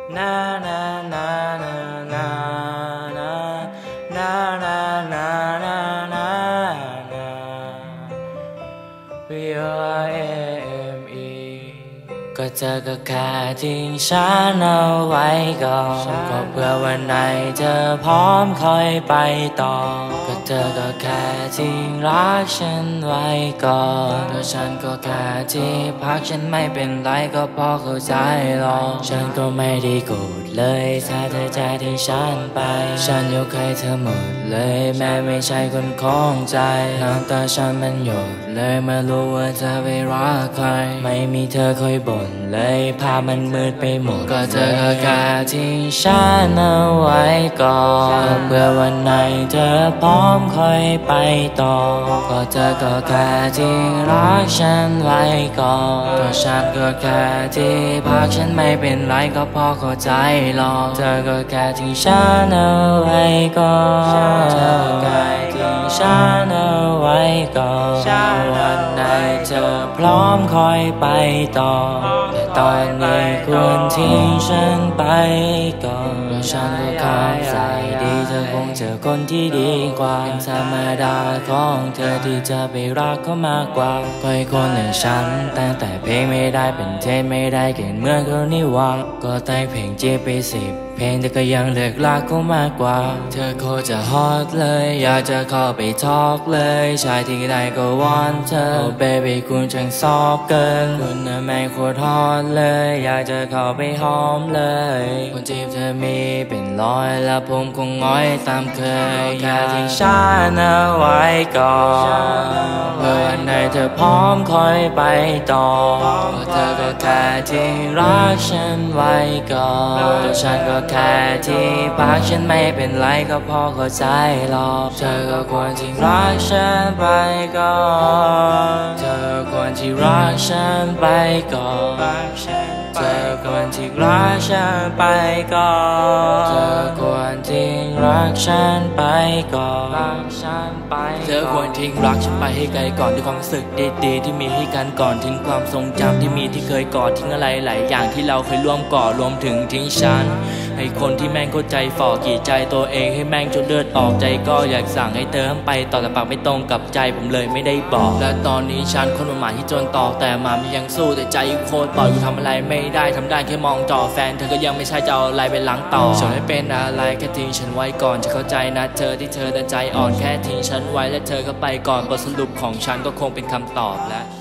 na na na na na na na na na na na VOIME ก็เธอก็แค่ทิ้งฉันเอาไว้ก่อนก็เพื่อวันไหนเธอพร้อมค่อยไปต่อก็เธอก็แค่ทิ้งรักฉันไว้ก่อนแล้วฉันก็แค่ที่พักฉันไม่เป็นไรก็พอเข้าใจหรอกฉันก็ไม่ได้โกรธเลยถ้าเธอจะทิ้งฉันไปฉันยกให้เธอหมดเลยแม้ไม่ใช่คนของใจน้ำตาฉันมันหยดเลยเมื่อรู้ว่าเธอไปรักใครไม่มีเธอคอยบ่นเลยภาพมันมืดไปหมดก็เธอก็แค่ทิ้งฉันเอาไว้ก่อนเพื่อวันไหนเธอพร้อมค่อยไปต่อก็เธอก็แค่ทิ้งรักฉันไว้ก่อนก็ฉันก็แค่ที่พักฉันไม่เป็นไรก็พอเข้าใจหรอกเธอก็แค่ทิ้งฉันเอาไว้ก่อนเธอก็แค่ทิ้งฉันเอาไว้ก่อนวันไหนเธอพร้อมค่อยไปต่อแต่ตอนนี้ควรทิ้งฉันไปก่อนเพราะฉันก็เข้าใจดีเธอคงเจอคนที่ดีกว่าเป็นธรรมดาของเธอที่จะไปรักเขามากกว่าก็ให้คนอย่างฉันตั้งแต่เพลงไม่ได้เป็นเทนไม่ได้เก่งเมื่อเขานี่ว่าก็แต่งเพลงจีบไป10เพลงแต่ก็ยังเลือกรักเขามากกว่าเธอโคตรจะฮอตเลยอยากจะเข้าไปทอกเลยชายที่ใดก็วอนเธอ Oh baby คุณช่างซอกเกินคุณน่ะแม่งโคตรฮอตเลยอยากจะเข้าไปหอมเลยคนจีบเธอมีเป็นร้อยแล้วผมคงง้อยตามเคยแค่ทิ้งฉันเอาไว้ก่อนเพื่อวันไหนเธอพร้อมค่อยไปต่อเธอก็แค่ทิ้งรักฉันไว้ก่อนตัวฉันก็แค่ที่พักฉันไม่เป็นไรก็พอเข้าใจหรอกเธอก็ควรที่รักฉันไปก่อนเธอควรที่รักฉันไปก่อนเธอควรที่รักฉันไปก่อนเธอควรทิ้งรักฉันไปก่อนเธอควรทิ้งรักฉันไปให้ไกลก่อนด้วยความรู้สึกดีๆที่มีให้กันก่อนทิ้งความทรงจำที่มีที่เคยกอดทิ้งอะไรหลายอย่างที่เราเคยร่วมก่อรวมถึงทิ้งฉันให้คนที่แม่งเข้าใจฝ่อกี่ใจตัวเองให้แม่งจนเลือดออกใจก็อยากสั่งให้เติมไปต่อแต่ปากไม่ตรงกับใจผมเลยไม่ได้บอกและตอนนี้ฉันคนหมาที่จนตอกแต่มามันยังสู้แต่ใจโคตรปล่อยกูทำอะไรไม่ได้ทำได้แค่มองจอแฟนเธอก็ยังไม่ใช่จะเอาอะไรไปล้างต่อฉันไม่เป็นอะไรแค่ทิ้งฉันไว้ก่อนจะเข้าใจนะเธอที่เธอแต่ใจอ่อนแค่ทิ้งฉันไว้และเธอก็ไปก่อนบทสรุปของฉันก็คงเป็นคำตอบและ